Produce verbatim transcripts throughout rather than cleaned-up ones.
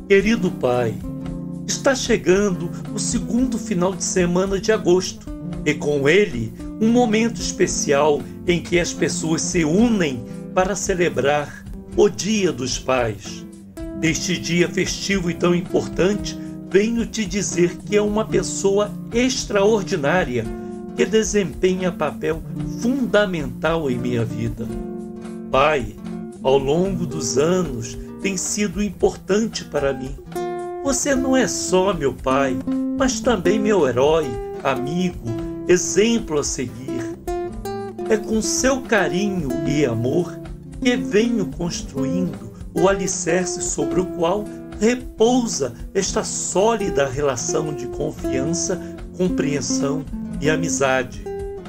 Querido Pai, está chegando o segundo final de semana de agosto e com ele um momento especial em que as pessoas se unem para celebrar o Dia dos Pais. Neste dia festivo e tão importante, venho te dizer que é uma pessoa extraordinária que desempenha papel fundamental em minha vida. Pai, ao longo dos anos, tem sido importante para mim. Você não é só meu pai, mas também meu herói, amigo, exemplo a seguir. É com seu carinho e amor que venho construindo o alicerce sobre o qual repousa esta sólida relação de confiança, compreensão e amizade.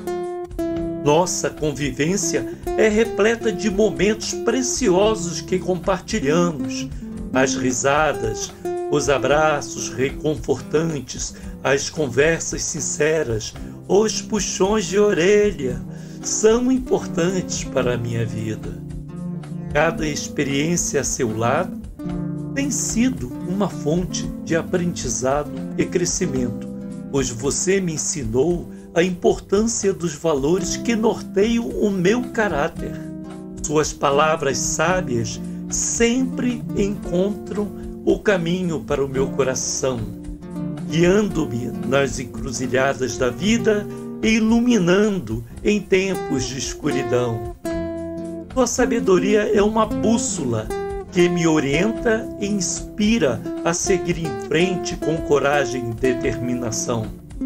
Nossa convivência é repleta de momentos preciosos que compartilhamos, as risadas, os abraços reconfortantes, as conversas sinceras, os puxões de orelha são importantes para a minha vida. Cada experiência a seu lado tem sido uma fonte de aprendizado e crescimento, pois você me ensinou a importância dos valores que norteiam o meu caráter. Suas palavras sábias sempre encontram o caminho para o meu coração, guiando-me nas encruzilhadas da vida e iluminando em tempos de escuridão. Sua sabedoria é uma bússola que me orienta e inspira a seguir em frente com coragem e determinação.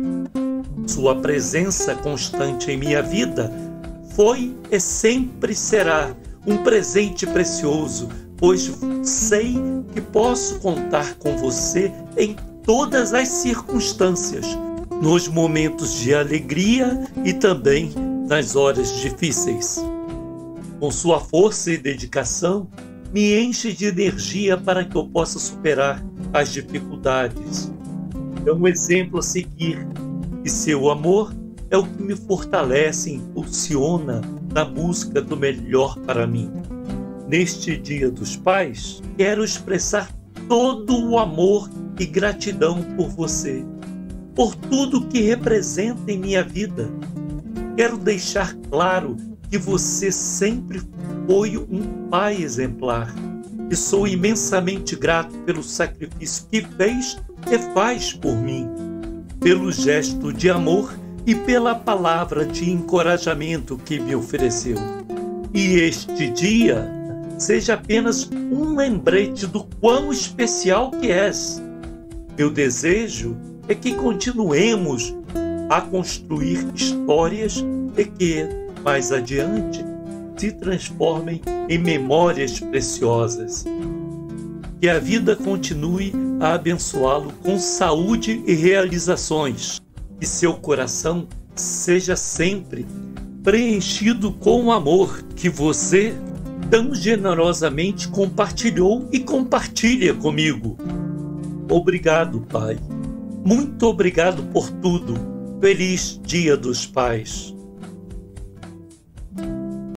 Sua presença constante em minha vida foi e sempre será um presente precioso, pois sei que posso contar com você em todas as circunstâncias, nos momentos de alegria e também nas horas difíceis. Com sua força e dedicação, me enche de energia para que eu possa superar as dificuldades. É um exemplo a seguir, e seu amor é o que me fortalece e impulsiona na busca do melhor para mim. Neste Dia dos Pais, quero expressar todo o amor e gratidão por você, por tudo que representa em minha vida. Quero deixar claro que você sempre foi um pai exemplar e sou imensamente grato pelo sacrifício que fez e faz por mim, pelo gesto de amor e pela palavra de encorajamento que me ofereceu. E este dia seja apenas um lembrete do quão especial que és. Meu desejo é que continuemos a construir histórias e que, mais adiante, se transformem em memórias preciosas. Que a vida continue a abençoá-lo com saúde e realizações. Que seu coração seja sempre preenchido com o amor que você tão generosamente compartilhou e compartilha comigo. Obrigado, Pai. Muito obrigado por tudo. Feliz Dia dos Pais.